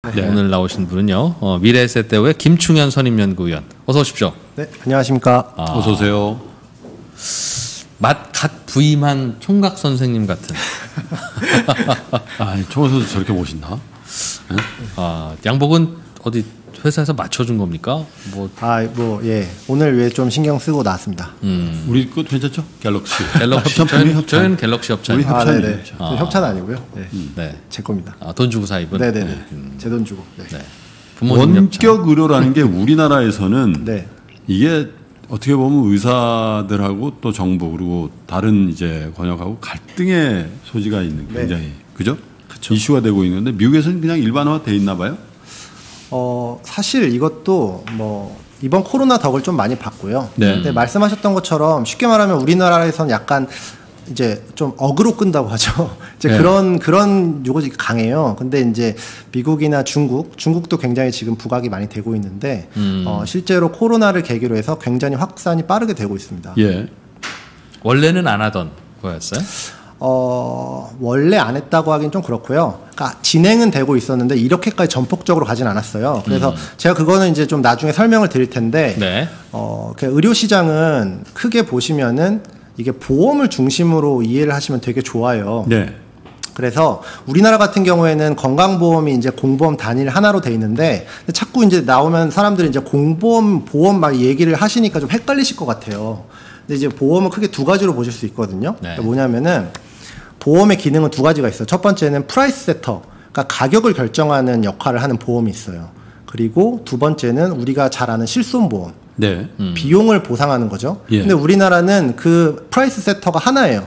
네. 오늘 나오신 분은요. 미래에셋대우의 김충현 선임연구위원. 어서 오십시오. 네, 안녕하십니까. 어서 오세요. 갓 부임한 총각 선생님 같은. 총각 선수 저렇게 멋있나? 네? 양복은 어디 회사에서 맞춰준 겁니까? 예. 오늘 왜 좀 신경 쓰고 나왔습니다. 우리 것 괜찮죠? 갤럭시. 저희는 갤럭시 협찬. 우리 협찬이에요. 네네. 협찬 아니고요. 네. 네. 제 겁니다. 돈 주고 사 입은. 네네네. 제 돈 주고. 네. 네. 원격 의료라는 게 우리나라에서는 네. 이게 어떻게 보면 의사들하고 또 정부 그리고 다른 이제 권역하고 갈등의 소지가 있는 굉장히 그죠? 그쵸. 이슈가 되고 있는데 미국에서는 그냥 일반화돼 있나 봐요. 사실 이것도 이번 코로나 덕을 좀 많이 봤고요. 네. 근데 말씀하셨던 것처럼 쉽게 말하면 우리나라에서는 약간 이제 좀 어그로 끈다고 하죠. 이제 네. 그런 요것이 강해요. 근데 이제 미국이나 중국도 굉장히 지금 부각이 많이 되고 있는데 실제로 코로나를 계기로 해서 굉장히 확산이 빠르게 되고 있습니다. 예. 원래는 안 하던 거였어요? 원래 안 했다고 하긴 좀 그렇고요. 그러니까 진행은 되고 있었는데 이렇게까지 전폭적으로 가진 않았어요. 그래서 제가 그거는 이제 좀 나중에 설명을 드릴 텐데, 네. 의료 시장은 크게 보시면은 이게 보험을 중심으로 이해를 하시면 되게 좋아요. 네. 그래서 우리나라 같은 경우에는 건강보험이 이제 공보험 단일 하나로 돼 있는데 자꾸 이제 나오면 사람들이 이제 공보험, 보험 막 얘기를 하시니까 좀 헷갈리실 것 같아요. 근데 이제 보험은 크게 두 가지로 보실 수 있거든요. 네. 그러니까 뭐냐면은 보험의 기능은 두 가지가 있어요. 첫 번째는 프라이스 세터, 그러니까 가격을 결정하는 역할을 하는 보험이 있어요. 그리고 두 번째는 우리가 잘 아는 실손보험. 네. 비용을 보상하는 거죠. 예. 근데 우리나라는 그 프라이스 세터가 하나예요.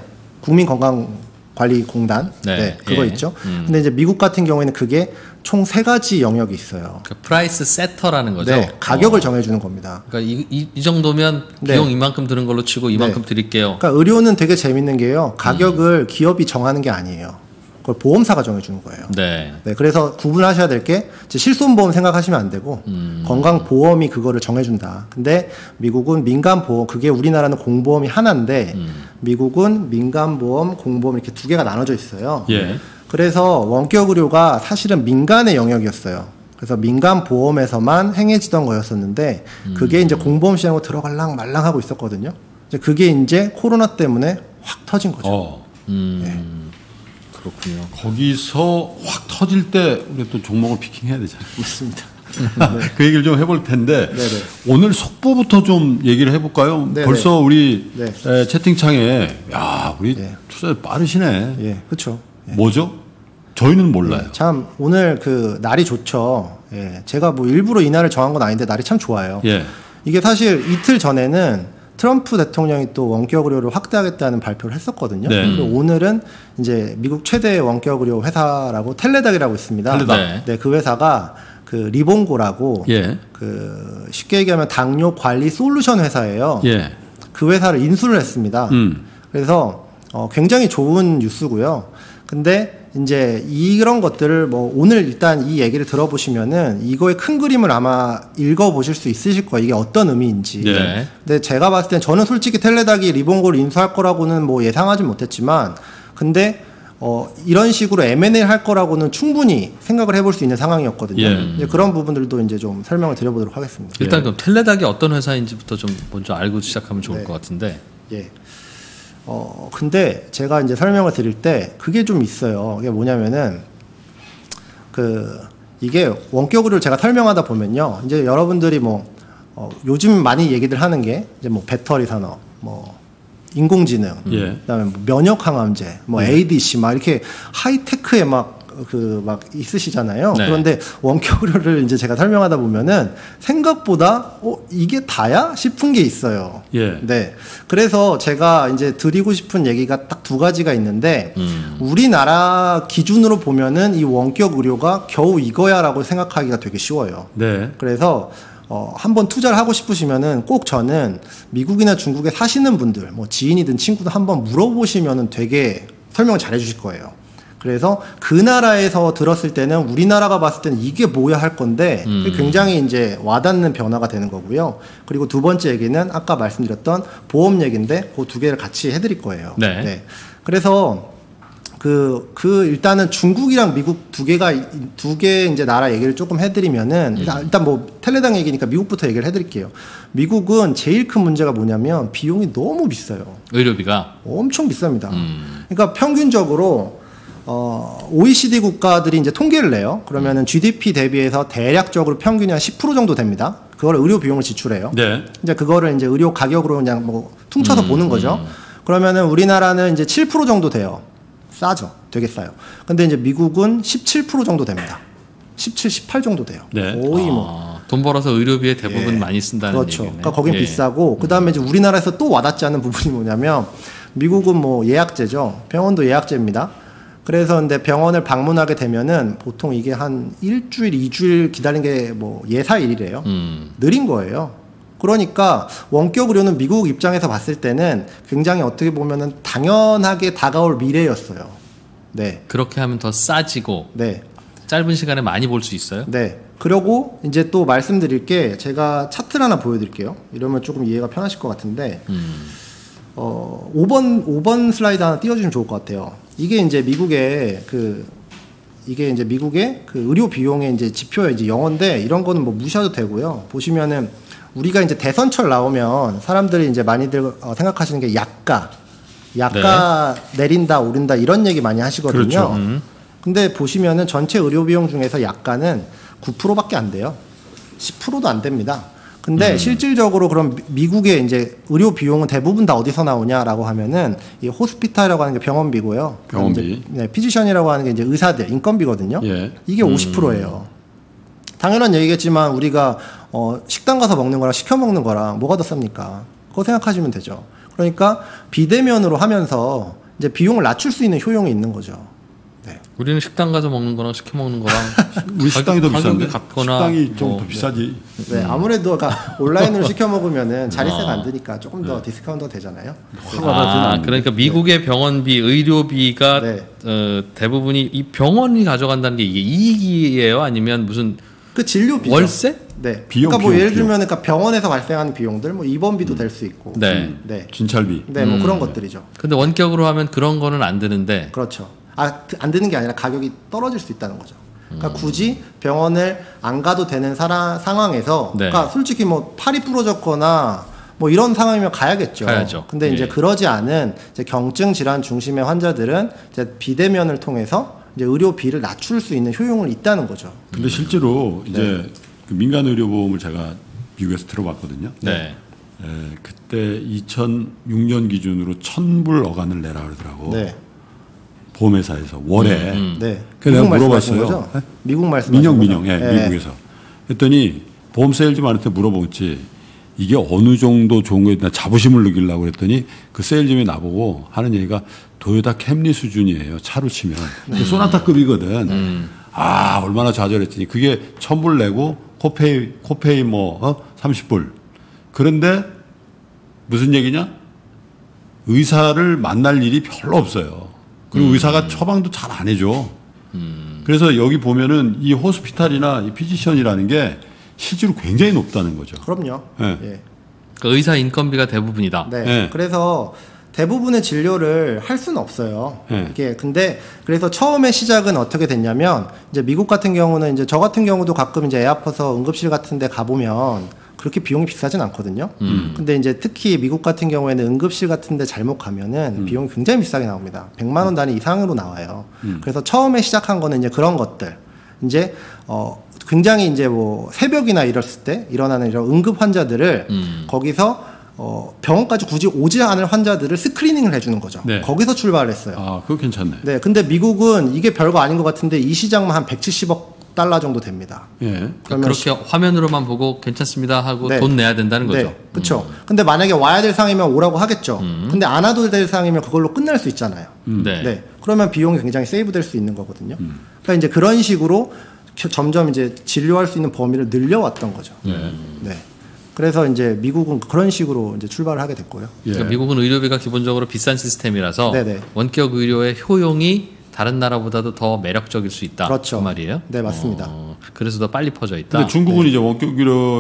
국민건강관리공단. 네. 그거 예. 있죠. 근데 이제 미국 같은 경우에는 그게 총 세 가지 영역이 있어요. 그 프라이스 세터라는 거죠. 네, 가격을 정해주는 겁니다. 그러니까 이 정도면 네. 비용 이만큼 드는 걸로 치고 이만큼 드릴게요. 그러니까 의료는 되게 재밌는 게요. 가격을 기업이 정하는 게 아니에요. 그걸 보험사가 정해주는 거예요. 네. 네, 그래서 구분하셔야 될 게 실손보험 생각하시면 안 되고 건강보험이 그거를 정해준다. 근데 미국은 민간보험, 그게 우리나라는 공보험이 하나인데 미국은 민간보험, 공보험 이렇게 두 개가 나눠져 있어요. 예. 그래서 원격의료가 사실은 민간의 영역이었어요. 그래서 민간보험에서만 행해지던 거였었는데 그게 이제 공보험 시장으로 들어갈랑 말랑 하고 있었거든요. 이제 그게 이제 코로나 때문에 확 터진 거죠. 네. 그렇군요. 거기서 확 터질 때 우리 또 종목을 피킹해야 되잖아요. 맞습니다. 그 얘기를 좀 해볼 텐데 네네. 오늘 속보부터 좀 얘기를 해볼까요? 네네. 벌써 우리 네. 채팅창에 우리 네. 투자 빠르시네. 예, 그렇죠. 뭐죠? 저희는 몰라요. 참 오늘 그 날이 좋죠. 예, 제가 뭐 일부러 이 날을 정한 건 아닌데 날이 참 좋아요. 예. 이게 사실 이틀 전에는 트럼프 대통령이 또 원격 의료를 확대하겠다는 발표를 했었거든요. 네. 그리고 오늘은 이제 미국 최대 원격 의료 회사라고 텔레닥이라고 있습니다. 텔레닥. 네, 그 회사가 그 리본고라고 예. 그 쉽게 얘기하면 당뇨 관리 솔루션 회사예요. 예. 그 회사를 인수를 했습니다. 그래서 굉장히 좋은 뉴스고요. 근데 이제 이런 것들을 뭐 오늘 일단 이 얘기를 들어보시면은 이거의 큰 그림을 아마 읽어보실 수 있으실 거예요. 이게 어떤 의미인지. 네. 근데 제가 봤을 땐 저는 솔직히 텔레닥이 리본고를 인수할 거라고는 뭐 예상하진 못했지만 근데 이런 식으로 M&A 할 거라고는 충분히 생각을 해볼 수 있는 상황이었거든요. 예. 이제 그런 부분들도 이제 좀 설명을 드려보도록 하겠습니다. 일단 그럼 텔레닥이 어떤 회사인지부터 좀 먼저 알고 시작하면 좋을 네. 것 같은데. 예. 근데 제가 이제 설명을 드릴 때 그게 좀 있어요. 이게 뭐냐면은 이게 원격으로 제가 설명하다 보면요. 이제 여러분들이 요즘 많이 얘기들 하는 게 이제 뭐 배터리 산업, 뭐 인공지능, 예. 그다음에 뭐 면역 항암제, 뭐 ADC 막 이렇게 하이테크에 막 있으시잖아요. 네. 그런데 원격의료를 이제 제가 설명하다 보면은 생각보다 이게 다야 싶은 게 있어요. 예. 네. 그래서 제가 이제 드리고 싶은 얘기가 딱 두 가지가 있는데 우리나라 기준으로 보면은 이 원격 의료가 겨우 이거야라고 생각하기가 되게 쉬워요. 네. 그래서 한번 투자를 하고 싶으시면은 꼭 저는 미국이나 중국에 사시는 분들, 뭐 지인이든 친구든 한번 물어보시면은 되게 설명을 잘 해주실 거예요. 그래서 그 나라에서 들었을 때는 우리나라가 봤을 때는 이게 뭐야 할 건데 굉장히 이제 와닿는 변화가 되는 거고요. 그리고 두 번째 얘기는 아까 말씀드렸던 보험 얘기인데 그 두 개를 같이 해드릴 거예요. 네. 그래서 일단은 중국이랑 미국 두 개 이제 나라 얘기를 조금 해드리면은, 일단 뭐 텔레당 얘기니까 미국부터 얘기를 해드릴게요. 미국은 제일 큰 문제가 뭐냐면 비용이 너무 비싸요. 의료비가 엄청 비쌉니다. 그러니까 평균적으로, OECD 국가들이 이제 통계를 내요. 그러면은 GDP 대비해서 대략적으로 평균이 한 10% 정도 됩니다. 그걸 의료 비용을 지출해요. 네. 이제 그거를 이제 의료 가격으로 그냥 뭐 퉁쳐서 보는 거죠. 그러면은 우리나라는 이제 7% 정도 돼요. 싸죠. 되게 싸요. 근데 이제 미국은 17% 정도 됩니다. 17, 18 정도 돼요. 네. 거의 뭐. 돈 벌어서 의료비에 대부분 많이 쓴다는 그렇죠. 얘기네. 그러니까 거긴 비싸고, 그 다음에 이제 우리나라에서 또 와닿지 않는 부분이 뭐냐면, 미국은 뭐 예약제죠. 병원도 예약제입니다. 그래서 근데 병원을 방문하게 되면은 보통 이게 한 일주일, 2주일 기다리는 게 뭐 예사일이래요. 느린 거예요. 그러니까 원격 의료는 미국 입장에서 봤을 때는 굉장히 어떻게 보면은 당연하게 다가올 미래였어요. 네. 그렇게 하면 더 싸지고 네. 짧은 시간에 많이 볼 수 있어요? 네. 그리고 이제 또 말씀드릴 게, 제가 차트를 하나 보여드릴게요. 이러면 조금 이해가 편하실 것 같은데, 5번 슬라이드 하나 띄워주시면 좋을 것 같아요. 이게 이제 미국의 그 의료 비용의 이제 지표의 이제 영어인데, 이런 거는 뭐 무시해도 되고요. 보시면은 우리가 이제 대선철 나오면 사람들이 이제 많이들 생각하시는 게 약가 내린다 오른다 이런 얘기 많이 하시거든요. 그렇죠. 근데 보시면은 전체 의료 비용 중에서 약가는 9%밖에 안 돼요. 10%도 안 됩니다. 근데 실질적으로 그럼 미국의 이제 의료 비용은 대부분 다 어디서 나오냐라고 하면은 이 호스피탈이라고 하는 게 병원비고요. 병원비. 네, 피지션이라고 하는 게 이제 의사들 인건비거든요. 예. 이게 50%예요. 당연한 얘기겠지만 우리가 식당 가서 먹는 거랑 시켜 먹는 거랑 뭐가 더 쌉니까? 그거 생각하시면 되죠. 그러니까 비대면으로 하면서 이제 비용을 낮출 수 있는 효용이 있는 거죠. 네. 우리는 식당 가서 먹는 거랑 시켜 먹는 거랑 우리 식당이 더 비싼데? 같거나 식당이 좀 더 뭐, 비싸지. 네, 아무래도 그러니까 온라인으로 시켜 먹으면은 자릿세가 안 드니까 조금 더 디스카운트가 되잖아요. 그러니까 미국의 병원비, 의료비가 네. 대부분이 이 병원이 가져간다는 게 이게 이익이에요? 아니면 무슨 그 진료비죠. 월세? 네. 비용, 그러니까 뭐 비용, 예를 들면 그러니까 병원에서 발생하는 비용들, 뭐 입원비도 될 수 있고, 네. 네, 진찰비. 네, 뭐 그런 것들이죠. 근데 원격으로 하면 그런 거는 안 드는데. 그렇죠. 안 드는 게 아니라 가격이 떨어질 수 있다는 거죠. 그러니까 굳이 병원을 안 가도 되는 상황에서, 네. 그러니까 솔직히 뭐 팔이 부러졌거나 뭐 이런 상황이면 가야겠죠. 가야죠. 근데 예. 이제 그러지 않은 이제 경증 질환 중심의 환자들은 이제 비대면을 통해서 이제 의료비를 낮출 수 있는 효용을 있다는 거죠. 근데 실제로 이제 그 민간 의료보험을 제가 미국에서 들어봤거든요. 네. 그때 2006년 기준으로 1,000불 어간을 내라 그러더라고. 네. 보험회사에서 월에. 네. 그래서 내가 미국 말씀하신 물어봤어요. 거죠? 네? 미국 말씀하신 민영, 거죠? 예, 네. 미국에서. 그랬더니 보험 세일즈만한테 물어보지 이게 어느 정도 좋은 거에 대한 자부심을 느끼려고 그랬더니 그 세일즈맨이 나보고 하는 얘기가 도요타 캠리 수준이에요. 차로 치면. 소나타급이거든. 아, 얼마나 좌절했더니 그게 1,000불 내고 코페이 뭐 30불. 그런데 무슨 얘기냐? 의사를 만날 일이 별로 없어요. 그리고 의사가 처방도 잘 안 해줘. 그래서 여기 보면은 이 호스피탈이나 이 피지션이라는 게 실제로 굉장히 높다는 거죠. 그럼요. 네. 예. 그 의사 인건비가 대부분이다. 네. 네. 그래서 대부분의 진료를 할 수는 없어요. 네. 이게 근데 그래서 처음에 시작은 어떻게 됐냐면 이제 미국 같은 경우는 이제 저 같은 경우도 가끔 이제 애 아파서 응급실 같은 데 가보면 그렇게 비용이 비싸진 않거든요. 근데 이제 특히 미국 같은 경우에는 응급실 같은 데 잘못 가면은 비용이 굉장히 비싸게 나옵니다. 100만 원 단위 이상으로 나와요. 그래서 처음에 시작한 거는 이제 그런 것들. 이제 굉장히 이제 뭐 새벽이나 이랬을 때 일어나는 이런 응급 환자들을 거기서 병원까지 굳이 오지 않을 환자들을 스크리닝을 해주는 거죠. 네. 거기서 출발을 했어요. 아, 그거 괜찮네. 네, 근데 미국은 이게 별거 아닌 것 같은데 이 시장만 한 170억 달러 정도 됩니다. 예. 그러면 그렇게 화면으로만 보고 괜찮습니다 하고 네. 돈 내야 된다는 거죠. 네, 그렇죠. 근데 만약에 와야 될 상이면 오라고 하겠죠. 근데 안 와도 될 상이면 그걸로 끝날 수 있잖아요. 네. 네, 그러면 비용이 굉장히 세이브될 수 있는 거거든요. 그러니까 이제 그런 식으로 점점 이제 진료할 수 있는 범위를 늘려왔던 거죠. 네. 그래서 이제 미국은 그런 식으로 이제 출발을 하게 됐고요. 예. 그러니까 미국은 의료비가 기본적으로 비싼 시스템이라서 네네. 원격 의료의 효용이 다른 나라보다도 더 매력적일 수 있다. 그렇죠. 그 말이에요. 네, 맞습니다. 그래서 더 빨리 퍼져 있다. 근데 중국은 이제 원격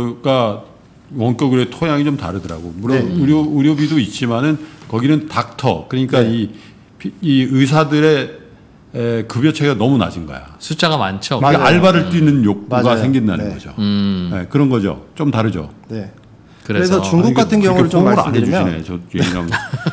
의료의 토양이 좀 다르더라고. 물론 네. 의료비도 있지만은 거기는 닥터 그러니까 네. 이 의사들의 급여 체계가 너무 낮은 거야. 숫자가 많죠. 그러니까 맞아요. 알바를 뛰는 욕구가 맞아요. 생긴다는 네. 거죠. 네, 그런 거죠. 좀 다르죠. 네. 그래서 중국 같은 경우를 좀 말씀드리면 안 해주시네. 저 얘기랑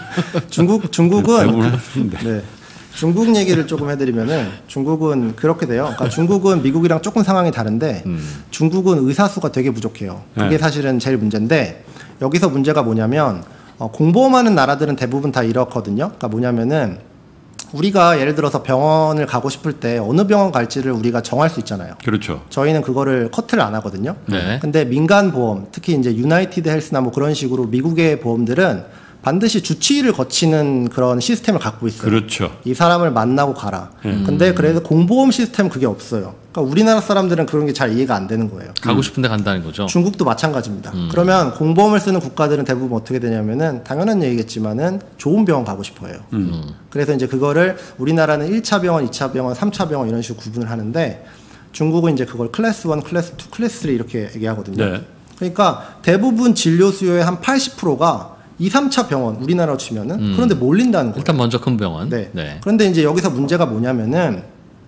중국은 대부분 해주시는데. 네. 중국 얘기를 조금 해드리면은 중국은 그렇게 돼요. 그러니까 중국은 미국이랑 조금 상황이 다른데 중국은 의사 수가 되게 부족해요. 그게 네. 사실은 제일 문제인데 여기서 문제가 뭐냐면 공보험하는 나라들은 대부분 다 이렇거든요. 그러니까 뭐냐면은 우리가 예를 들어서 병원을 가고 싶을 때 어느 병원 갈지를 우리가 정할 수 있잖아요. 그렇죠. 저희는 그거를 커트를 안 하거든요. 네. 근데 민간 보험, 특히 이제 유나이티드 헬스나 뭐 그런 식으로 미국의 보험들은 반드시 주치의를 거치는 그런 시스템을 갖고 있어요. 그렇죠. 이 사람을 만나고 가라. 근데 그래서 공보험 시스템 그게 없어요. 그러니까 우리나라 사람들은 그런 게 잘 이해가 안 되는 거예요. 가고 싶은데 간다는 거죠. 중국도 마찬가지입니다. 그러면 공보험을 쓰는 국가들은 대부분 어떻게 되냐면은 당연한 얘기겠지만은 좋은 병원 가고 싶어요. 그래서 이제 그거를 우리나라는 1차 병원, 2차 병원, 3차 병원 이런 식으로 구분을 하는데 중국은 이제 그걸 클래스 1, 클래스 2, 클래스 3 이렇게 얘기하거든요. 네. 그러니까 대부분 진료 수요의 한 80%가 2, 3차 병원 우리나라로 치면은 그런데 몰린다는 거예요. 일단 먼저 큰 병원. 네. 그런데 이제 여기서 문제가 뭐냐면은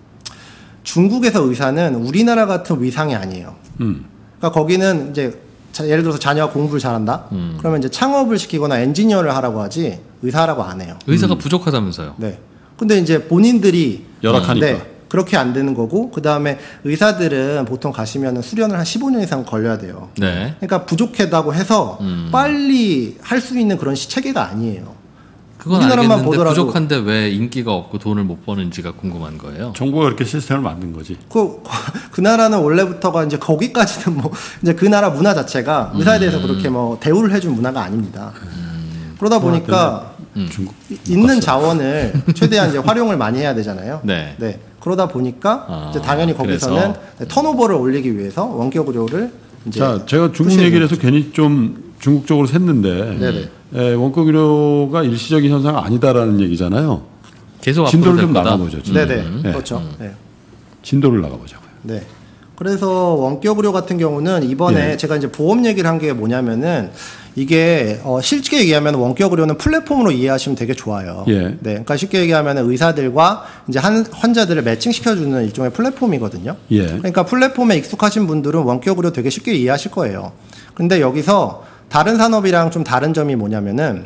중국에서 의사는 우리나라 같은 위상이 아니에요. 그러니까 거기는 이제 예를 들어서 자녀가 공부를 잘한다. 그러면 이제 창업을 시키거나 엔지니어를 하라고 하지 의사라고 안 해요. 의사가 부족하다면서요. 네. 근데 이제 본인들이 열악하니까. 네. 그렇게 안 되는 거고 그다음에 의사들은 보통 가시면은 수련을 한 15년 이상 걸려야 돼요. 네. 그러니까 부족하다고 해서 빨리 할 수 있는 그런 체계가 아니에요. 그건 우리나라만 알겠는데 보더라도- 부족한데 왜 인기가 없고 돈을 못 버는지가 궁금한 거예요. 정부가 그렇게 시스템을 만든 거지. 그 나라는 원래부터가 이제 거기까지는 뭐 이제 그 나라 문화 자체가 의사에 대해서 그렇게 뭐 대우를 해준 문화가 아닙니다. 그러다 보니까 중국 있는 자원을 최대한 이제 활용을 많이 해야 되잖아요. 네. 그러다 보니까 이제 당연히 거기서는 그래서. 턴오버를 올리기 위해서 원격 의료를 이제 자, 제가 중국 푸시해 얘기를 주는 해서 괜히 좀 중국적으로 샜는데 네네. 원격 의료가 일시적인 현상 아니다라는 얘기잖아요. 계속 진도를 앞으로 좀 될 거다. 나가보죠. 진도. 네네. 네. 그렇죠. 네. 진도를 나가보자고요. 네. 그래서 원격 의료 같은 경우는 이번에 예. 제가 이제 보험 얘기를 한 게 뭐냐면은 이게 쉽게 얘기하면 원격 의료는 플랫폼으로 이해하시면 되게 좋아요. 예. 네. 그러니까 쉽게 얘기하면 의사들과 이제 환자들을 매칭시켜주는 일종의 플랫폼이거든요. 예. 그러니까 플랫폼에 익숙하신 분들은 원격 의료 되게 쉽게 이해하실 거예요. 근데 여기서 다른 산업이랑 좀 다른 점이 뭐냐면은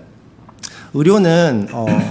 의료는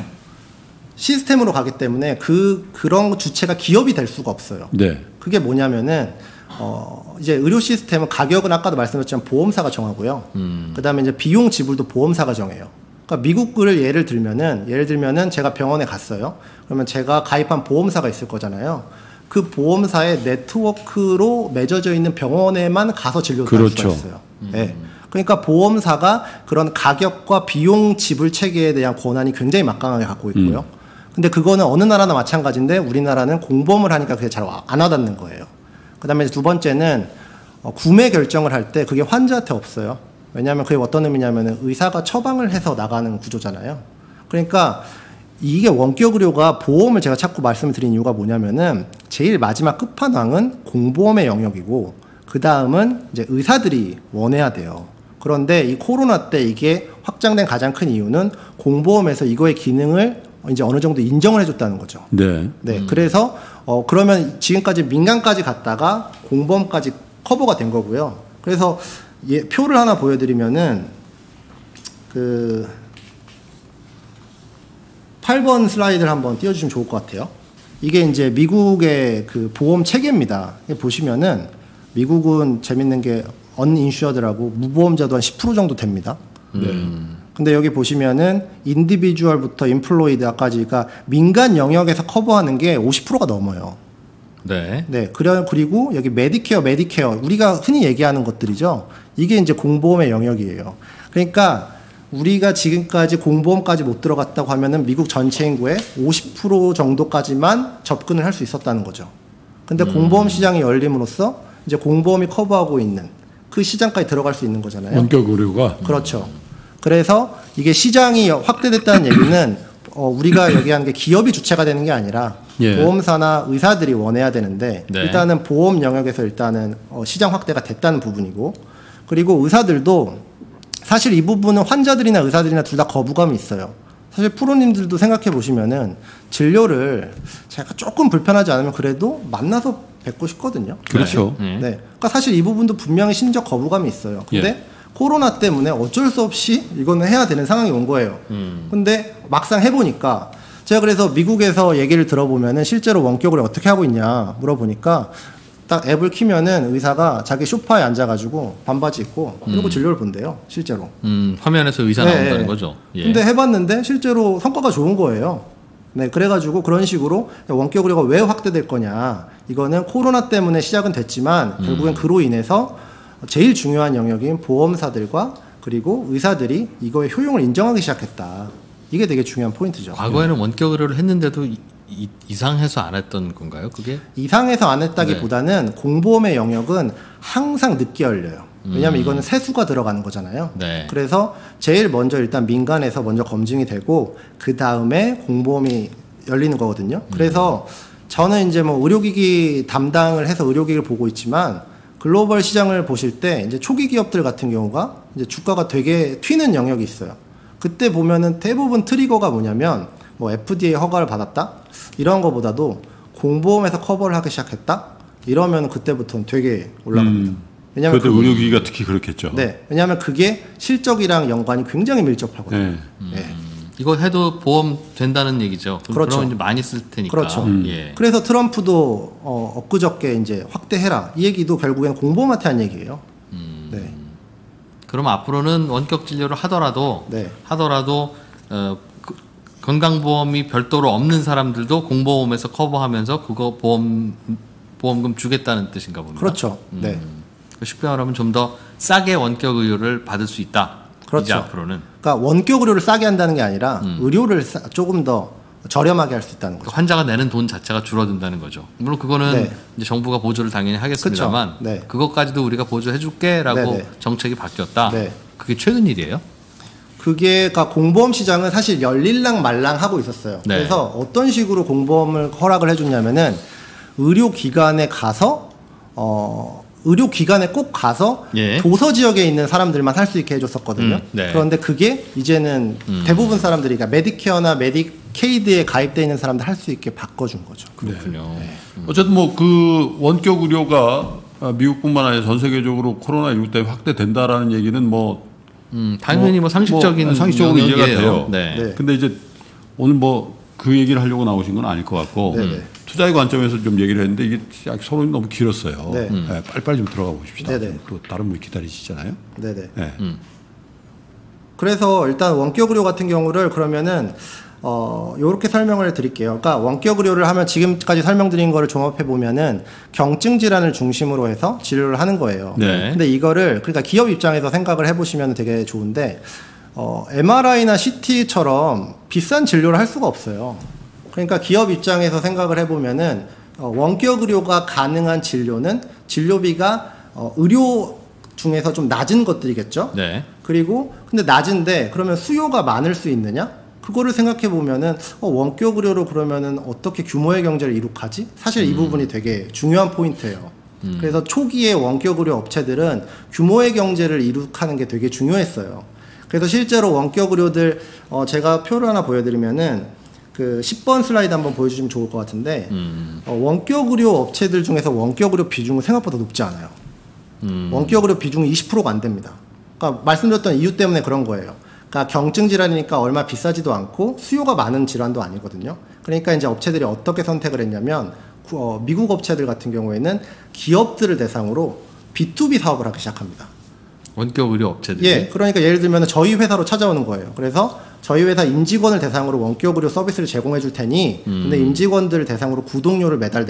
시스템으로 가기 때문에 그런 주체가 기업이 될 수가 없어요. 네. 그게 뭐냐면은 이제 의료 시스템은 가격은 아까도 말씀드렸지만 보험사가 정하고요. 그다음에 이제 비용 지불도 보험사가 정해요. 그러니까 미국을 예를 들면은 제가 병원에 갔어요. 그러면 제가 가입한 보험사가 있을 거잖아요. 그 보험사의 네트워크로 맺어져 있는 병원에만 가서 진료를 받을 그렇죠. 수가 있어요. 네. 그러니까 보험사가 그런 가격과 비용 지불 체계에 대한 권한이 굉장히 막강하게 갖고 있고요. 근데 그거는 어느 나라나 마찬가지인데 우리나라는 공보험을 하니까 그게 잘 안 와닿는 거예요. 그다음에 두 번째는 구매 결정을 할 때 그게 환자한테 없어요. 왜냐하면 그게 어떤 의미냐면 의사가 처방을 해서 나가는 구조잖아요. 그러니까 이게 원격 의료가 보험을 제가 자꾸 말씀을 드린 이유가 뭐냐면은 제일 마지막 끝판왕은 공보험의 영역이고 그 다음은 이제 의사들이 원해야 돼요. 그런데 이 코로나 때 이게 확장된 가장 큰 이유는 공보험에서 이거의 기능을 이제 어느 정도 인정을 해줬다는 거죠. 네. 네, 그래서 그러면 지금까지 민간까지 갔다가 공보험까지 커버가 된 거고요. 그래서 표를 하나 보여드리면은 그 8번 슬라이드를 한번 띄워주시면 좋을 것 같아요. 이게 이제 미국의 그 보험 체계입니다. 보시면은 미국은 재밌는 게 언인슈어드라고 무보험자도 한 10% 정도 됩니다. 근데 여기 보시면은 인디비주얼부터 인플로이드까지 그러니까 민간 영역에서 커버하는 게 50%가 넘어요. 네. 네. 그리고 여기 메디케어 우리가 흔히 얘기하는 것들이죠. 이게 이제 공보험의 영역이에요. 그러니까 우리가 지금까지 공보험까지 못 들어갔다고 하면은 미국 전체 인구의 50% 정도까지만 접근을 할 수 있었다는 거죠. 근데 공보험 시장이 열림으로써 이제 공보험이 커버하고 있는 그 시장까지 들어갈 수 있는 거잖아요. 원격 의료가 그렇죠. 그래서 이게 시장이 확대됐다는 얘기는 우리가 얘기하는 게 기업이 주체가 되는 게 아니라 예. 보험사나 의사들이 원해야 되는데 네. 일단은 보험 영역에서 일단은 시장 확대가 됐다는 부분이고 그리고 의사들도 사실 이 부분은 환자들이나 의사들이나 둘 다 거부감이 있어요. 사실 프로님들도 생각해 보시면은 진료를 제가 조금 불편하지 않으면 그래도 만나서 뵙고 싶거든요. 그렇죠. 네. 그러니까 사실 이 부분도 분명히 심적 거부감이 있어요. 근데 코로나 때문에 어쩔 수 없이 이거는 해야 되는 상황이 온 거예요. 근데 막상 해보니까 제가 그래서 미국에서 얘기를 들어보면은 실제로 원격으로 어떻게 하고 있냐 물어보니까 딱 앱을 키면은 의사가 자기 소파에 앉아가지고 반바지 입고 이러고 진료를 본대요. 실제로. 화면에서 의사 나온다는 거죠. 예. 근데 해봤는데 실제로 성과가 좋은 거예요. 네, 그래가지고 그런 식으로 원격 의료가 왜 확대될 거냐. 이거는 코로나 때문에 시작은 됐지만 결국엔 그로 인해서 제일 중요한 영역인 보험사들과 그리고 의사들이 이거의 효용을 인정하기 시작했다. 이게 되게 중요한 포인트죠. 과거에는 원격 의료를 했는데도 이상해서 안 했던 건가요? 그게? 이상해서 안 했다기보다는 공보험의 영역은 항상 늦게 열려요. 왜냐하면 이거는 세수가 들어가는 거잖아요. 네. 그래서 제일 먼저 일단 민간에서 먼저 검증이 되고 그 다음에 공보험이 열리는 거거든요. 그래서 저는 이제 뭐 의료기기 담당을 해서 의료기기를 보고 있지만 글로벌 시장을 보실 때 이제 초기 기업들 같은 경우가 이제 주가가 되게 튀는 영역이 있어요. 그때 보면은 대부분 트리거가 뭐냐면 뭐 FDA 허가를 받았다 이런 거보다도 공보험에서 커버를 하기 시작했다 이러면 그때부터는 되게 올라갑니다. 왜냐하면 그때 의료기기가 특히 그렇겠죠. 네, 왜냐하면 그게 실적이랑 연관이 굉장히 밀접하거든요. 네. 이거 해도 보험 된다는 얘기죠. 그렇죠. 그럼 이제 많이 쓸 테니까. 그렇죠. 예. 그래서 트럼프도 엊그저께 이제 확대해라 이 얘기도 결국엔 공보험한테 한 얘기예요. 네. 그럼 앞으로는 원격 진료를 하더라도 네. 건강보험이 별도로 없는 사람들도 공보험에서 커버하면서 그거 보험금 주겠다는 뜻인가 봅니다. 그렇죠. 네. 쉽게 말하면 좀 더 싸게 원격 의료를 받을 수 있다. 그렇죠. 이제 앞으로는. 그러니까 원격 의료를 싸게 한다는 게 아니라 의료를 조금 더 저렴하게 할 수 있다는 거죠. 환자가 내는 돈 자체가 줄어든다는 거죠. 물론 그거는 네. 이제 정부가 보조를 당연히 하겠습니다만 그쵸. 네. 그것까지도 우리가 보조해줄게라고 네네. 정책이 바뀌었다. 네. 그게 최근 일이에요? 그게 그러니까 공보험 시장은 사실 열릴랑 말랑 하고 있었어요. 네. 그래서 어떤 식으로 공보험을 허락을 해줬냐면은 의료기관에 가서 의료기관에 꼭 가서 예. 도서 지역에 있는 사람들만 할 수 있게 해줬었거든요. 네. 그런데 그게 이제는 대부분 사람들이 그러니까 메디케어나 메디케이드에 가입되어 있는 사람들 할 수 있게 바꿔준 거죠. 그렇군요. 어쨌든 뭐 그 원격 의료가 미국뿐만 아니라 전 세계적으로 코로나19 때문에 확대된다라는 얘기는 뭐 당연히 뭐 상식적인 상식적으로 이해가 영역이에요. 돼요. 네. 네. 근데 이제 오늘 뭐 그 얘기를 하려고 나오신 건 아닐 것 같고 네네. 투자의 관점에서 좀 얘기를 했는데 이게 서론이 너무 길었어요. 네. 네, 빨리빨리 좀 들어가 보십시다. 네네. 또 다른 분이 기다리시잖아요. 네네. 네. 그래서 일단 원격 의료 같은 경우를 그러면은 요렇게 설명을 드릴게요. 그러니까 원격 의료를 하면 지금까지 설명드린 거를 종합해 보면은 경증 질환을 중심으로 해서 진료를 하는 거예요. 네. 근데 이거를 그러니까 기업 입장에서 생각을 해 보시면 되게 좋은데 MRI나 CT처럼 비싼 진료를 할 수가 없어요. 그러니까 기업 입장에서 생각을 해 보면은 원격 의료가 가능한 진료는 진료비가 의료 중에서 좀 낮은 것들이겠죠. 네. 그리고 근데 낮은데 그러면 수요가 많을 수 있느냐? 그거를 생각해 보면은 원격 의료로 그러면은 어떻게 규모의 경제를 이룩하지? 사실 이 부분이 되게 중요한 포인트예요. 그래서 초기에 원격 의료 업체들은 규모의 경제를 이룩하는 게 되게 중요했어요. 그래서 실제로 원격 의료들 제가 표를 하나 보여드리면은 그 10번 슬라이드 한번 보여주시면 좋을 것 같은데 원격 의료 업체들 중에서 원격 의료 비중은 생각보다 높지 않아요. 원격 의료 비중이 20%가 안 됩니다. 그러니까 말씀드렸던 이유 때문에 그런 거예요. 그러니까 경증 질환이니까 얼마 비싸지도 않고 수요가 많은 질환도 아니거든요. 그러니까 이제 업체들이 어떻게 선택을 했냐면 미국 업체들 같은 경우에는 기업들을 대상으로 B2B 사업을 하기 시작합니다. 원격 의료 업체들이. 예, 그러니까 예를 들면 저희 회사로 찾아오는 거예요. 그래서 저희 회사 임직원을 대상으로 원격 의료 서비스를 제공해 줄 테니 근데 임직원들을 대상으로 구독료를 매달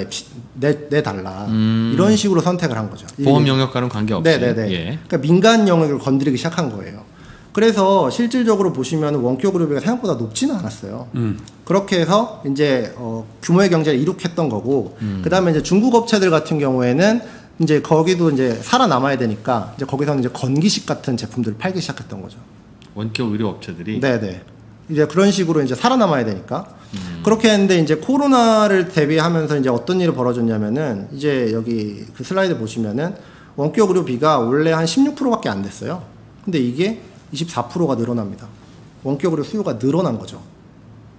내달라. 이런 식으로 선택을 한 거죠. 보험 영역과는 관계없이. 네네네. 예. 그러니까 민간 영역을 건드리기 시작한 거예요. 그래서 실질적으로 보시면 원격 의료비가 생각보다 높지는 않았어요. 그렇게 해서 이제 규모의 경제를 이룩했던 거고, 그 다음에 이제 중국 업체들 같은 경우에는 이제 거기도 이제 살아남아야 되니까 이제 거기서는 이제 건기식 같은 제품들을 팔기 시작했던 거죠. 원격 의료 업체들이. 네네. 이제 그런 식으로 이제 살아남아야 되니까. 그렇게 했는데 이제 코로나를 대비하면서 이제 어떤 일이 벌어졌냐면은 이제 여기 그 슬라이드 보시면은 원격 의료비가 원래 한 16%밖에 안 됐어요. 근데 이게 24%가 늘어납니다. 원격 의료 수요가 늘어난 거죠.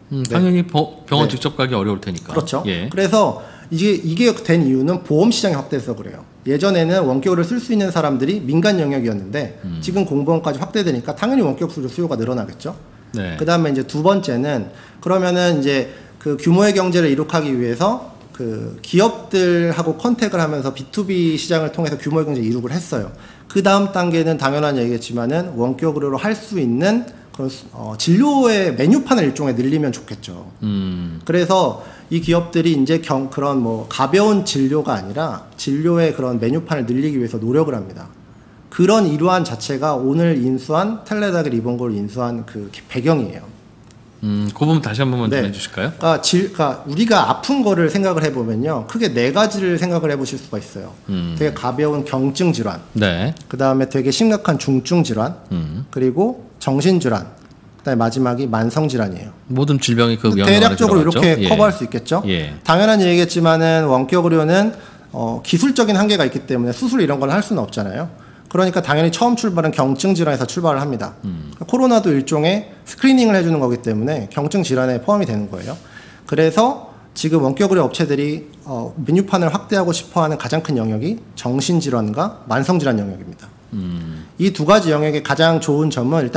당연히 병원 직접 가기 어려울 테니까. 그렇죠. 예. 그래서 이게 된 이유는 보험 시장이 확대해서 그래요. 예전에는 원격으로 쓸 수 있는 사람들이 민간 영역이었는데 지금 공보험까지 확대되니까 당연히 원격 수요가 늘어나겠죠. 네. 그다음에 이제 두 번째는 그러면은 이제 그 규모의 경제를 이룩하기 위해서 그 기업들하고 컨택을 하면서 B2B 시장을 통해서 규모의 경제 이룩을 했어요. 그 다음 단계는 당연한 얘기겠지만은 원격으로 할 수 있는 그런 진료의 메뉴판을 일종의 늘리면 좋겠죠. 그래서 이 기업들이 이제 그런 뭐 가벼운 진료가 아니라 진료의 그런 메뉴판을 늘리기 위해서 노력을 합니다. 그런 이러한 자체가 오늘 인수한 텔레닥이 리본고를 인수한 그 배경이에요. 그 부분 다시 한 번만 네. 좀 해주실까요? 그러니까 우리가 아픈 거를 생각을 해보면요, 크게 네 가지를 생각을 해보실 수가 있어요. 되게 가벼운 경증 질환, 네. 그 다음에 되게 심각한 중증 질환, 그리고 정신 질환, 그다음에 마지막이 만성 질환이에요. 모든 질병이 그 명령 안에 대략적으로 들어갔죠? 이렇게 예. 커버할 수 있겠죠. 예. 당연한 얘기겠지만은 원격 의료는 기술적인 한계가 있기 때문에 수술 이런 걸 할 수는 없잖아요. 그러니까 당연히 처음 출발은 경증 질환에서 출발을 합니다. 코로나도 일종의 스크리닝을 해주는 거기 때문에 경증 질환에 포함이 되는 거예요. 그래서 지금 원격 의료 업체들이 메뉴판을 확대하고 싶어하는 가장 큰 영역이 정신 질환과 만성 질환 영역입니다. 이 두 가지 영역의 가장 좋은 점은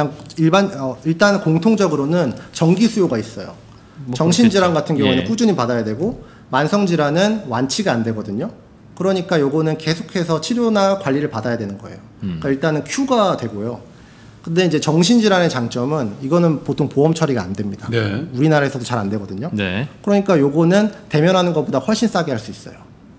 일단 공통적으로는 정기 수요가 있어요. 정신 질환 같은 경우에는 예. 꾸준히 받아야 되고 만성 질환은 완치가 안 되거든요. 그러니까 요거는 계속해서 치료나 관리를 받아야 되는 거예요. 그러니까 일단은 큐가 되고요. 근데 이제 정신질환의 장점은 이거는 보통 보험 처리가 안 됩니다. 네. 우리나라에서도 잘 안 되거든요. 네. 그러니까 요거는 대면하는 것보다 훨씬 싸게 할 수 있어요.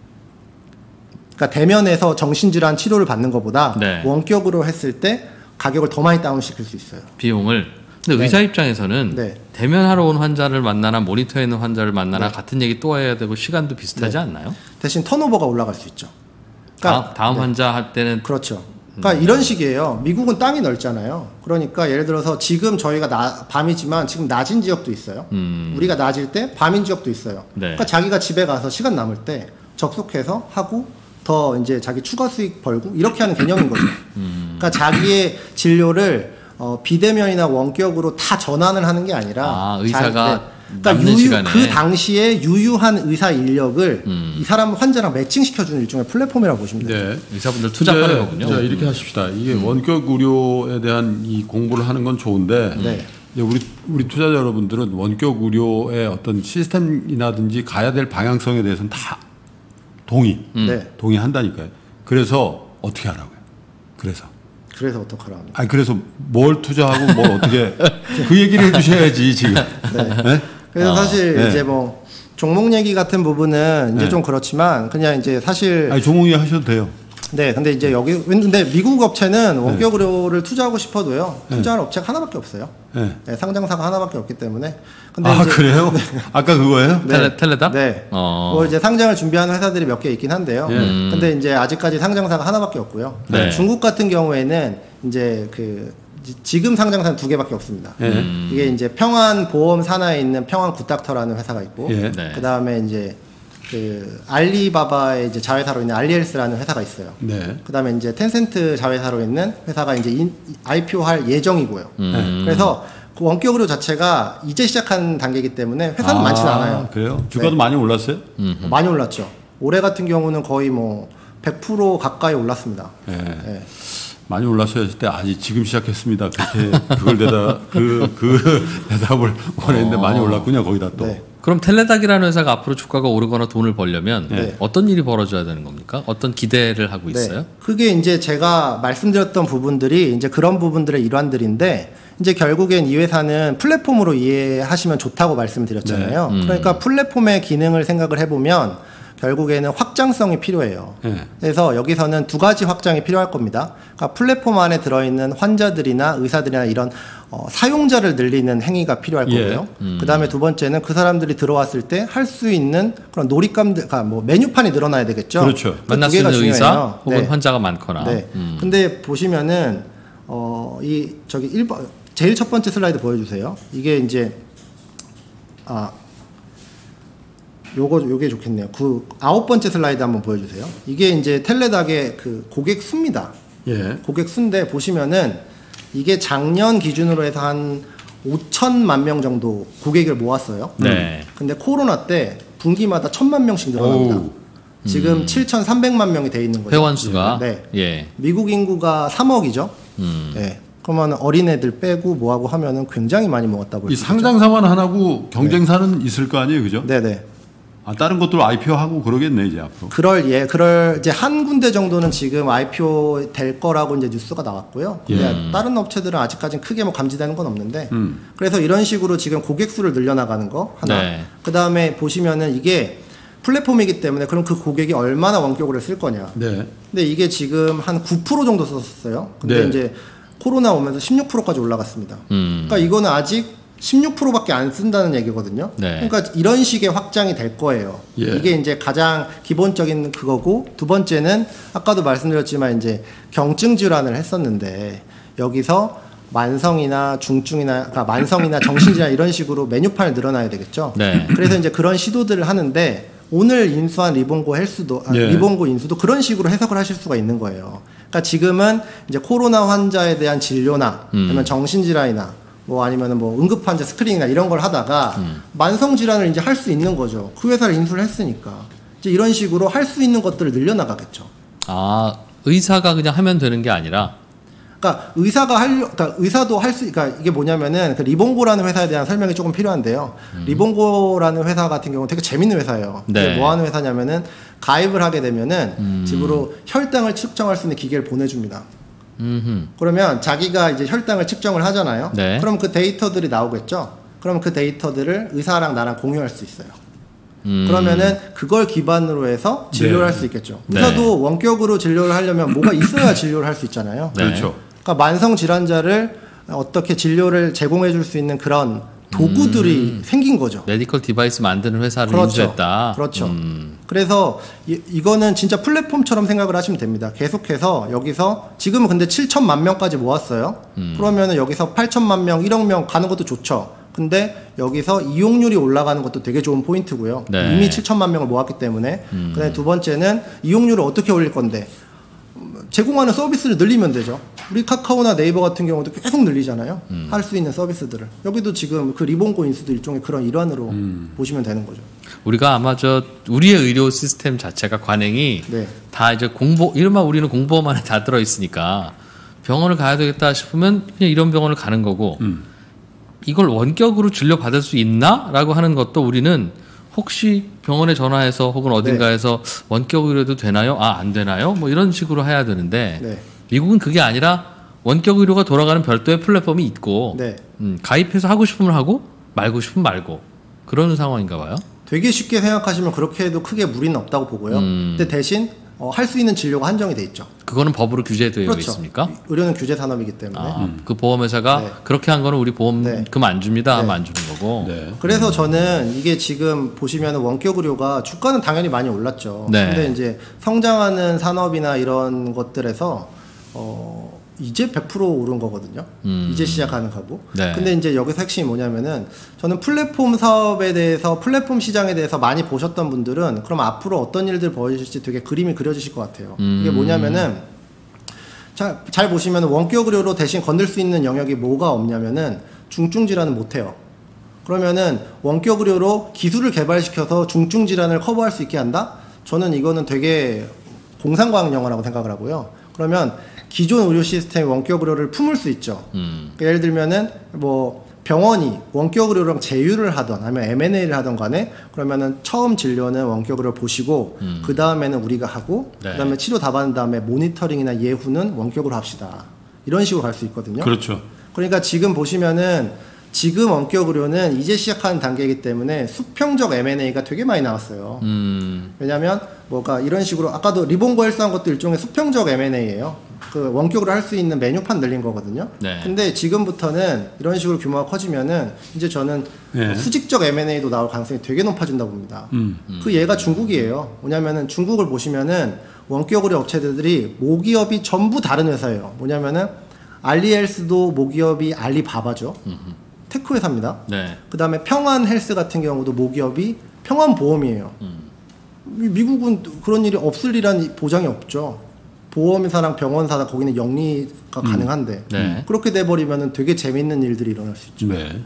그러니까 대면에서 정신질환 치료를 받는 것보다 네. 원격으로 했을 때 가격을 더 많이 다운시킬 수 있어요. 비용을. 근데 네. 의사 입장에서는 네. 대면하러 온 환자를 만나나 모니터에 있는 환자를 만나나 네. 같은 얘기 또 해야 되고 시간도 비슷하지 않나요? 대신 턴오버가 올라갈 수 있죠. 다음 네. 환자 할 때는 그렇죠. 그러니까 이런 식이에요. 미국은 땅이 넓잖아요. 그러니까 예를 들어서 지금 저희가 밤이지만 지금 낮인 지역도 있어요. 우리가 낮일 때 밤인 지역도 있어요. 네. 그러니까 자기가 집에 가서 시간 남을 때 접속해서 하고 더 이제 자기 추가 수익 벌고 이렇게 하는 개념인 거죠. 그러니까 자기의 진료를 비대면이나 원격으로 다 전환을 하는 게 아니라 의사가 그러니까 남는 시간에 그 당시에 유효한 의사 인력을 이 사람 환자랑 매칭시켜주는 일종의 플랫폼이라고 보시면 돼요. 네. 의사분들 투자하는 거군요. 자, 이렇게 하십시다. 이게 원격 의료에 대한 이 공부를 하는 건 좋은데 네. 이제 우리 투자자 여러분들은 원격 의료의 어떤 시스템이라든지 가야 될 방향성에 대해서는 다 네. 동의한다니까요. 그래서 어떻게 하라고요? 그래서 어떡하라고 합니다. 그래서 뭘 투자하고 뭘 어떻게 그 얘기를 해주셔야지 지금. 네? 그래서 사실 네. 이제 뭐 종목 얘기 같은 부분은 이제 네. 좀 그렇지만 그냥 이제 사실 종목 얘기 하셔도 돼요. 네, 근데 이제 근데 미국 업체는 원격 의료를 투자하고 싶어도요. 투자할 업체가 하나밖에 없어요. 네. 네, 상장사가 하나밖에 없기 때문에. 근데 그래요? 아까 그거예요? 네. 텔레다? 네. 뭐 이제 상장을 준비하는 회사들이 몇 개 있긴 한데요. 근데 이제 아직까지 상장사가 하나밖에 없고요. 네. 중국 같은 경우에는 이제 지금 상장사는 2개밖에 없습니다. 이게 이제 평안 보험 산하에 있는 평안 굿닥터라는 회사가 있고, 예. 네. 그 다음에 이제 알리바바의 이제 자회사로 있는 알리헬스라는 회사가 있어요. 네. 그 다음에 이제 텐센트 자회사로 있는 회사가 이제 IPO 할 예정이고요. 그래서 그 원격 의료 자체가 이제 시작한 단계이기 때문에 회사는 많지는 않아요. 그래요? 주가도 네. 많이 올랐어요? 많이 올랐죠. 올해 같은 경우는 거의 뭐 100% 가까이 올랐습니다. 네. 네. 많이 올랐어야 했을 때 아직 지금 시작했습니다. 그렇게 그걸 대답을 원했는데 많이 올랐군요. 거기다 또. 네. 그럼 텔레닥이라는 회사가 앞으로 주가가 오르거나 돈을 벌려면 네. 어떤 일이 벌어져야 되는 겁니까? 어떤 기대를 하고 있어요? 네. 그게 이제 제가 말씀드렸던 부분들이 이제 그런 부분들의 일환들인데 이제 결국엔 이 회사는 플랫폼으로 이해하시면 좋다고 말씀드렸잖아요. 네. 그러니까 플랫폼의 기능을 생각을 해보면 결국에는 확장성이 필요해요. 네. 그래서 여기서는 2가지 확장이 필요할 겁니다. 그러니까 플랫폼 안에 들어있는 환자들이나 의사들이나 이런 사용자를 늘리는 행위가 필요할 거고요. 그 다음에 두 번째는 그 사람들이 들어왔을 때 할 수 있는 그런 놀잇감들, 그러니까 뭐 메뉴판이 늘어나야 되겠죠. 그렇죠. 그 만날 두 수 개가 있는 의사 중요해요. 혹은 네. 환자가 많거나. 네. 근데 보시면은 제일 첫 번째 슬라이드 보여주세요. 이게 이제 요게 좋겠네요. 9번째 슬라이드 한번 보여주세요. 이게 이제 텔레닥의 그 고객 수입니다. 예. 고객 수인데 보시면은 이게 작년 기준으로 해서 한 5천만 명 정도 고객을 모았어요. 네. 근데 코로나 때 분기마다 1,000만 명씩 늘어납니다. 오우. 지금 7,300만 명이 돼 있는 거죠. 회원 수가 네. 예. 미국 인구가 3억이죠. 네. 그러면 어린애들 빼고 뭐하고 하면은 굉장히 많이 먹었다고 볼 이 수 있죠. 상장사만 하나고 경쟁사는 있을 거 아니에요, 그죠? 네네. 아, 다른 것들 IPO하고 그러겠네 이제 앞으로. 그럴 이제 한 군데 정도는 지금 IPO 될 거라고 이제 뉴스가 나왔고요. 근데 다른 업체들은 아직까지는 크게 뭐 감지되는 건 없는데, 그래서 이런 식으로 지금 고객 수를 늘려나가는 거 하나. 네. 그 다음에 보시면은 이게 플랫폼이기 때문에 그럼 그 고객이 얼마나 원격으로 쓸 거냐. 네. 근데 이게 지금 한 9% 정도 썼어요. 근데 네. 이제 코로나 오면서 16%까지 올라갔습니다. 그러니까 이거는 아직 16%밖에 안 쓴다는 얘기거든요. 네. 그러니까 이런 식의 확장이 될 거예요. 예. 이게 이제 가장 기본적인 그거고, 두 번째는 아까도 말씀드렸지만 이제 경증 질환을 했었는데 여기서 만성이나 중증이나, 그러니까 만성이나 정신질환 이런 식으로 메뉴판을 늘어나야 되겠죠. 네. 그래서 이제 그런 시도들을 하는데 오늘 인수한 리본고 헬스도 예. 리본고 인수도 그런 식으로 해석을 하실 수가 있는 거예요. 그러니까 지금은 이제 코로나 환자에 대한 진료나 아니면 정신질환이나 뭐 아니면은 뭐 응급환자 스크린이나 이런 걸 하다가 만성 질환을 이제 할 수 있는 거죠. 그 회사를 인수를 했으니까 이제 이런 식으로 할 수 있는 것들을 늘려나가겠죠. 아, 의사가 그냥 하면 되는 게 아니라 그러니까 그러니까 의사도 할 수, 그러니까 이게 뭐냐면은 그 리본고라는 회사에 대한 설명이 조금 필요한데요. 리본고라는 회사 같은 경우는 되게 재밌는 회사예요. 네. 이게 뭐 하는 회사냐면은 가입을 하게 되면은 집으로 혈당을 측정할 수 있는 기계를 보내줍니다. 그러면 자기가 이제 혈당을 측정을 하잖아요. 네. 그럼 그 데이터들이 나오겠죠. 그럼 그 데이터들을 의사랑 나랑 공유할 수 있어요. 그러면은 그걸 기반으로 해서 진료를 네. 할 수 있겠죠. 네. 의사도 원격으로 진료를 하려면 뭐가 있어야 진료를 할 수 있잖아요. 네. 그렇죠. 그러니까 만성 질환자를 어떻게 진료를 제공해 줄 수 있는 그런 도구들이 생긴 거죠. 메디컬 디바이스 만드는 회사를 그렇죠. 인수했다. 그렇죠. 그래서 이거는 진짜 플랫폼처럼 생각을 하시면 됩니다. 계속해서 여기서 지금은 근데 7천만 명까지 모았어요. 그러면은 여기서 8천만 명, 1억 명 가는 것도 좋죠. 근데 여기서 이용률이 올라가는 것도 되게 좋은 포인트고요. 네. 이미 7천만 명을 모았기 때문에. 그다음에 두 번째는 이용률을 어떻게 올릴 건데 제공하는 서비스를 늘리면 되죠. 우리 카카오나 네이버 같은 경우도 계속 늘리잖아요. 할 수 있는 서비스들을. 여기도 지금 그 리본고 인수도 일종의 그런 일환으로 보시면 되는 거죠. 우리가 아마 우리의 의료 시스템 자체가 관행이 네. 다 이제 이른바 우리는 공보험 안에 다 들어 있으니까 병원을 가야 되겠다 싶으면 그냥 이런 병원을 가는 거고 이걸 원격으로 진료 받을 수 있나라고 하는 것도 우리는 혹시 병원에 전화해서 혹은 어딘가에서 원격으로 해도 되나요? 아, 안 되나요? 뭐 이런 식으로 해야 되는데 네. 미국은 그게 아니라 원격 의료가 돌아가는 별도의 플랫폼이 있고 네. 가입해서 하고 싶으면 하고 말고 싶으면 말고 그런 상황인가 봐요. 되게 쉽게 생각하시면 그렇게 해도 크게 무리는 없다고 보고요. 근데 대신 할 수 있는 진료가 한정이 돼 있죠. 그거는 법으로 규제되어 그렇죠. 있습니까? 의료는 규제 산업이기 때문에. 그 보험회사가 네. 그렇게 한 거는 우리 보험금 안 줍니다 하면 네. 안 주는 거고. 네. 그래서 저는 이게 지금 보시면 원격 의료가 주가는 당연히 많이 올랐죠. 네. 근데 이제 성장하는 산업이나 이런 것들에서 이제 100% 오른 거거든요. 이제 시작하는 거고. 네. 근데 이제 여기서 핵심이 뭐냐면은 저는 플랫폼 사업에 대해서 플랫폼 시장에 대해서 많이 보셨던 분들은 그럼 앞으로 어떤 일들 벌어질지 되게 그림이 그려지실 것 같아요. 이게 뭐냐면은 잘 보시면 원격 의료로 대신 건들 수 있는 영역이 뭐가 없냐면은 중증 질환은 못 해요. 그러면은 원격 의료로 기술을 개발시켜서 중증 질환을 커버할 수 있게 한다? 저는 이거는 되게 공상과학 영화라고 생각을 하고요. 그러면 기존 의료 시스템 원격 의료를 품을 수 있죠. 그러니까 예를 들면은 뭐 병원이 원격 의료랑 제휴를 하던 아니면 M&A를 하던 간에 그러면은 처음 진료는 원격 의료 보시고 그 다음에는 우리가 하고 네. 그 다음에 치료 다 받은 다음에 모니터링이나 예후는 원격으로 합시다. 이런 식으로 갈 수 있거든요. 그렇죠. 그러니까 지금 보시면은 지금 원격 의료는 이제 시작하는 단계이기 때문에 수평적 M&A가 되게 많이 나왔어요. 왜냐하면 뭐가 이런 식으로 아까도 리본고 헬스한 것도 일종의 수평적 M&A예요. 그 원격으로 할 수 있는 메뉴판 늘린 거거든요. 네. 근데 지금부터는 이런 식으로 규모가 커지면은 이제 저는 네. 수직적 M&A도 나올 가능성이 되게 높아진다고 봅니다. 그 예가 중국이에요. 뭐냐면은 중국을 보시면은 원격 의료 업체들이 모기업이 전부 다른 회사예요. 뭐냐면은 알리헬스도 모기업이 알리바바죠. 테크 회사입니다. 네. 그 다음에 평안헬스 같은 경우도 모기업이 평안보험이에요. 미국은 그런 일이 없을 리란 보장이 없죠. 보험사랑 병원사다 거기는 영리가 가능한데 네. 그렇게 돼버리면 되게 재밌는 일들이 일어날 수 있죠. 네.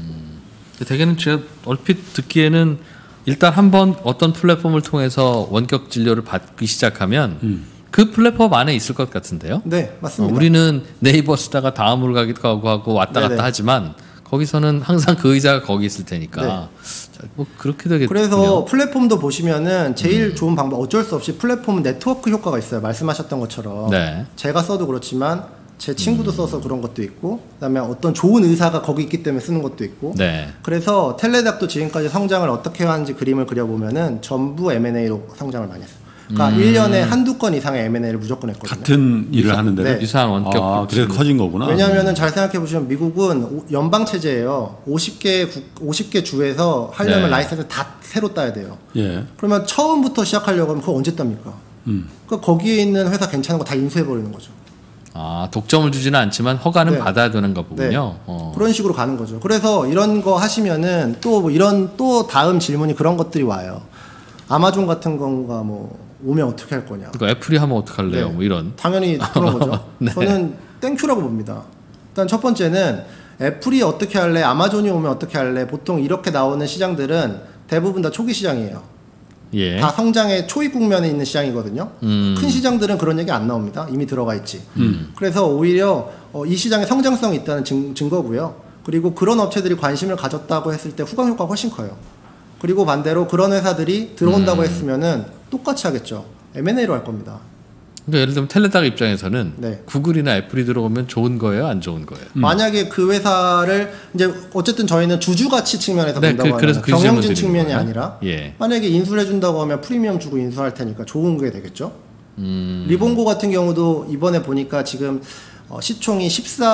대개는 제가 얼핏 듣기에는 일단 한번 어떤 플랫폼을 통해서 원격 진료를 받기 시작하면 그 플랫폼 안에 있을 것 같은데요. 네, 맞습니다. 우리는 네이버 쓰다가 다음으로 가기도 하고 왔다 갔다 네네. 하지만 거기서는 항상 그 의자가 거기 있을 테니까 네. 자, 뭐 그렇게 되겠군요. 그래서 플랫폼도 보시면은 제일 좋은 방법 어쩔 수 없이 플랫폼은 네트워크 효과가 있어요. 말씀하셨던 것처럼 네. 제가 써도 그렇지만 제 친구도 써서 그런 것도 있고 그다음에 어떤 좋은 의사가 거기 있기 때문에 쓰는 것도 있고 네. 그래서 텔레닥도 지금까지 성장을 어떻게 하는지 그림을 그려보면은 전부 M&A로 성장을 많이 했어요. 그러니까 1년에 한두 건 이상의 M&A를 무조건 했거든요. 같은 일을 하는데도 네. 유사한 원격 그래서 커진 거구나. 왜냐하면은 잘 생각해 보시면 미국은 연방 체제예요. 50개 주에서 하려면 네. 라이센스 다 새로 따야 돼요. 예. 그러면 처음부터 시작하려고 하면 그거 언제 땁니까? 그러니까 거기에 있는 회사 괜찮은 거 다 인수해 버리는 거죠. 아, 독점을 주지는 않지만 허가는 네. 받아야 되는 거군요. 네. 그런 식으로 가는 거죠. 그래서 이런 거 하시면은 또 뭐 이런 또 다음 질문이 그런 것들이 와요. 아마존 같은 건가 뭐 오면 어떻게 할 거냐. 그러니까 애플이 하면 어떡할래요? 네. 뭐 이런. 당연히 그런 거죠. 네. 저는 땡큐라고 봅니다. 일단 첫 번째는 애플이 어떻게 할래, 아마존이 오면 어떻게 할래. 보통 이렇게 나오는 시장들은 대부분 다 초기 시장이에요. 예. 다 성장의 초입 국면에 있는 시장이거든요. 큰 시장들은 그런 얘기 안 나옵니다. 이미 들어가 있지. 그래서 오히려 이 시장에 성장성이 있다는 증거고요. 그리고 그런 업체들이 관심을 가졌다고 했을 때 후광 효과가 훨씬 커요. 그리고 반대로 그런 회사들이 들어온다고 했으면은 똑같이 하겠죠. M&A로 할 겁니다. 그러니까 예를 들면 텔레닥 입장에서는 네. 구글이나 애플이 들어오면 좋은 거예요, 안 좋은 거예요? 만약에 그 회사를 이제 어쨌든 저희는 주주 가치 측면에서 네, 본다고 그래서 하면 그 질문 경영진 드리는 측면이 거예요. 아니라 예. 만약에 인수를 해준다고 하면 프리미엄 주고 인수할 테니까 좋은 게 되겠죠. 리본고 같은 경우도 이번에 보니까 지금 시총이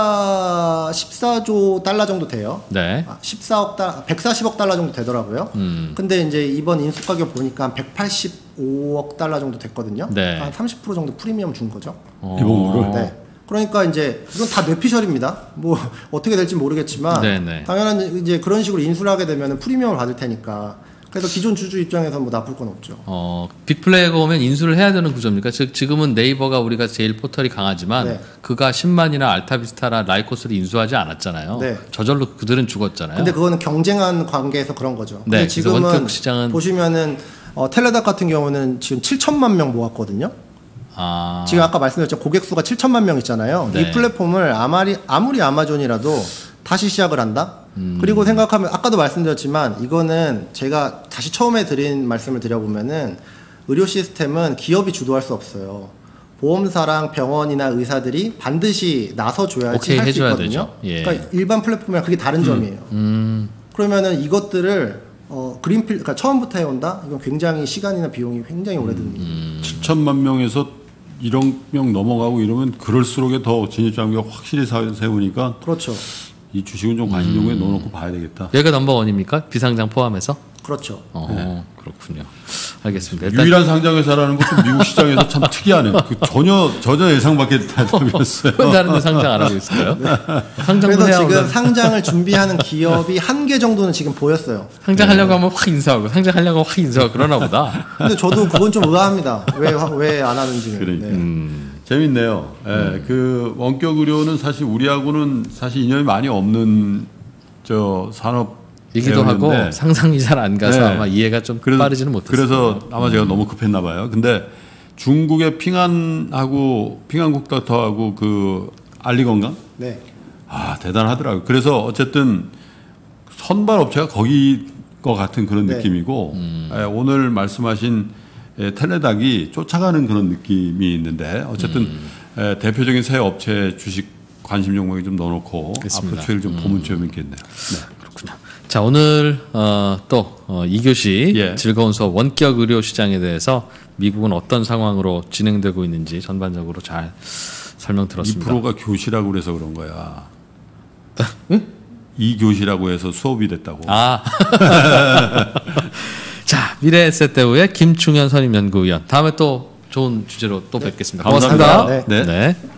14조 달러 정도 돼요. 네. 14억 달러, 140억 달러 정도 되더라고요. 근데 이제 이번 인수 가격 보니까 한 185억 달러 정도 됐거든요. 네. 한 30% 정도 프리미엄 준 거죠. 리본고를? 네. 그러니까 이제 이건 다 뇌피셜입니다. 뭐 어떻게 될지 모르겠지만 네네. 당연한 이제 그런 식으로 인수를 하게 되면 프리미엄을 받을 테니까 그래서 기존 주주 입장에서 뭐 나쁠 건 없죠. 빅플레이어가 오면 인수를 해야 되는 구조입니까? 즉 지금은 네이버가 우리가 제일 포털이 강하지만 네. 그가 10만이나 알타비스타나 라이코스를 인수하지 않았잖아요. 네. 저절로 그들은 죽었잖아요. 근데 그거는 경쟁한 관계에서 그런 거죠. 네, 근데 그래서 지금은 원격 시장은 보시면은 텔레닥 같은 경우는 지금 7천만 명 모았거든요. 아, 지금 아까 말씀드렸죠. 고객 수가 7천만 명 있잖아요. 네. 이 플랫폼을 아무리 아마존이라도 다시 시작을 한다. 그리고 생각하면 아까도 말씀드렸지만 이거는 제가 다시 처음에 드린 말씀을 드려보면은 의료 시스템은 기업이 주도할 수 없어요. 보험사랑 병원이나 의사들이 반드시 나서줘야지 오케이, 할 수 해줘야 있거든요. 되죠. 예. 그러니까 일반 플랫폼이랑 그게 다른 점이에요. 그러면은 이것들을 그러니까 처음부터 해온다. 이건 굉장히 시간이나 비용이 굉장히 오래 드는 거죠. 7천만 명에서 1억 명 넘어가고 이러면 그럴수록에 더 진입장벽 확실히 세우니까 그렇죠. 이 주식은 좀 관심종에 넣어놓고 봐야 되겠다. 얘가 넘버원입니까? 비상장 포함해서? 그렇죠. 그렇군요. 알겠습니다. 일단 유일한 상장회사라는 것도 미국 시장에서 참 특이하네요. 전혀 예상 밖의 대답이었어요. 왜 다른 데 상장 안 하고 있을까요? 상장도 그래서 해야 지금 오면 상장을 준비하는 기업이 한 개 정도는 지금 보였어요. 상장하려고 하면 확 인수하고 상장하려고 확 인수하고 그러나 보다. 근데 저도 그건 좀 의아합니다. 왜 안 하는지는. 그러니까. 네. 재밌네요. 예, 그 원격 의료는 사실 우리하고는 사실 인연이 많이 없는 산업 이기도 하고 상상이 잘 안 가서 네. 아마 이해가 좀 빠르지는 못했어요. 그래서 아마 제가 너무 급했나 봐요. 근데 중국의 핑안국닥터하고 그 알리건강 네. 대단하더라고요. 그래서 어쨌든 선발 업체가 거기 것 같은 그런 네. 느낌이고 오늘 말씀하신 텔레닥이 쫓아가는 그런 느낌이 있는데 어쨌든 대표적인 새 업체 주식 관심 종목에 좀 넣어놓고 그렇습니다. 앞으로 추이를 좀 보면 좀 있겠네요. 네. 그렇군요. 자, 오늘 또 2교시 예. 즐거운 수업 원격 의료 시장에 대해서 미국은 어떤 상황으로 진행되고 있는지 전반적으로 잘 설명 들었습니다. 2%가 교시라고 그래서 그런 거야. 응? 2교시라고 해서 수업이 됐다고. 자, 미래에셋대우의 김충현 선임연구위원. 다음에 또 좋은 주제로 또 뵙겠습니다. 감사합니다. 고맙습니다. 네. 네.